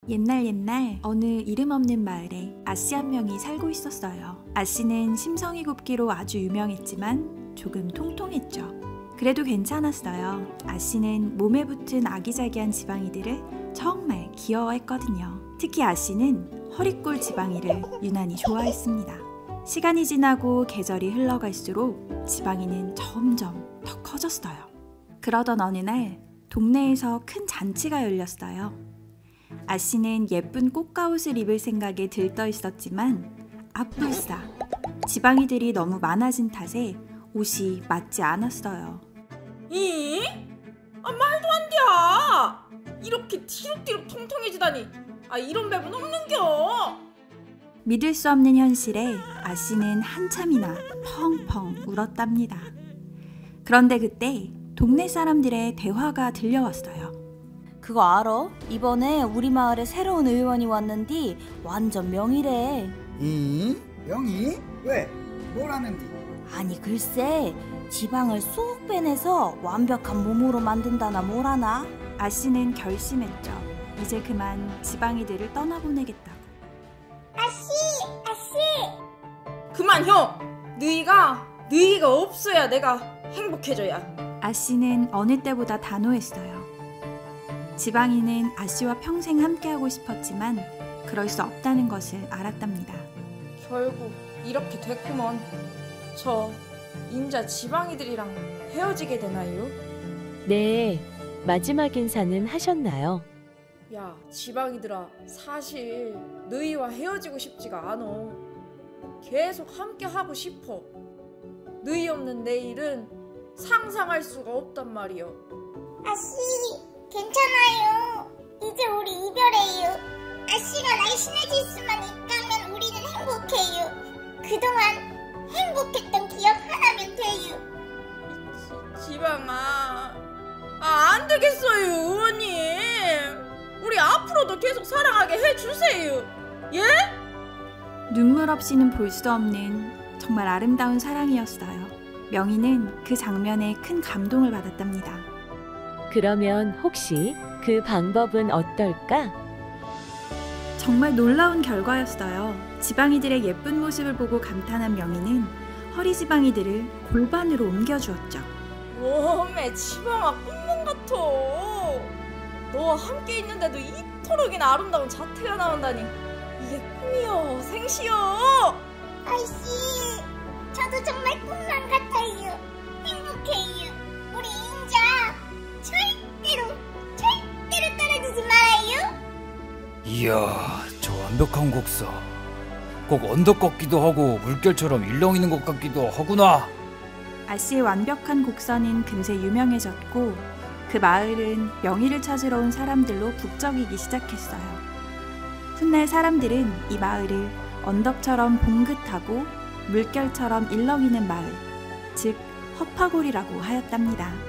옛날 어느 이름 없는 마을에 아씨 한 명이 살고 있었어요. 아씨는 심성이 곱기로 아주 유명했지만 조금 통통했죠. 그래도 괜찮았어요. 아씨는 몸에 붙은 아기자기한 지방이들을 정말 귀여워했거든요. 특히 아씨는 허리꼴 지방이를 유난히 좋아했습니다. 시간이 지나고 계절이 흘러갈수록 지방이는 점점 더 커졌어요. 그러던 어느 날 동네에서 큰 잔치가 열렸어요. 아씨는 예쁜 꽃가옷을 입을 생각에 들떠 있었지만 앞불싸 지방이들이 너무 많아진 탓에 옷이 맞지 않았어요. 이? 말도 안 돼! 이렇게 티룩티룩 통통해지다니! 이런 맵은 없는겨! 믿을 수 없는 현실에 아씨는 한참이나 펑펑 울었답니다. 그런데 그때 동네 사람들의 대화가 들려왔어요. 그거 알아? 이번에 우리 마을에 새로운 의원이 왔는디 완전 명이래. 명이? 왜? 뭘 하는디? 아니 글쎄 지방을 쏙 빼내서 완벽한 몸으로 만든다나 뭐라나? 아씨는 결심했죠. 이제 그만 지방이들을 떠나보내겠다고. 아씨! 그만 형! 너희가 없어야 내가 행복해져야. 아씨는 어느 때보다 단호했어요. 지방이는 아씨와 평생 함께하고 싶었지만 그럴 수 없다는 것을 알았답니다. 결국 이렇게 됐구먼. 저 인자 지방이들이랑 헤어지게 되나요? 네, 마지막 인사는 하셨나요? 야 지방이들아, 사실 너희와 헤어지고 싶지가 않어. 계속 함께 하고 싶어. 너희 없는 내일은 상상할 수가 없단 말이여. 아씨, 괜찮아요. 이제 우리 이별해요. 아씨가 날씬해질 수만 있다면 우리는 행복해요. 그동안 행복했던 기억 하나면 돼요. 지방아, 안 되겠어요, 의원님. 우리 앞으로도 계속 사랑하게 해주세요. 예? 눈물 없이는 볼 수 없는 정말 아름다운 사랑이었어요. 명희는 그 장면에 큰 감동을 받았답니다. 그러면 혹시 그 방법은 어떨까? 정말 놀라운 결과였어요. 지방이들의 예쁜 모습을 보고 감탄한 명희는 허리 지방이들을 골반으로 옮겨주었죠. 웜에 지방아, 꿈만 같아. 너와 함께 있는데도 이토록이나 아름다운 자태가 나온다니. 이게 꿈이여, 생시여. 아이씨, 저도 정말 꿈만 같아요. 행복해요. 우리 인자 절대로 떨어지지 말아요. 이야, 저 완벽한 곡선. 꼭 언덕 같기도 하고 물결처럼 일렁이는 것 같기도 하구나. 아씨의 완벽한 곡선은 금세 유명해졌고 그 마을은 명희를 찾으러 온 사람들로 북적이기 시작했어요. 훗날 사람들은 이 마을을 언덕처럼 봉긋하고 물결처럼 일렁이는 마을, 즉 허파골이라고 하였답니다.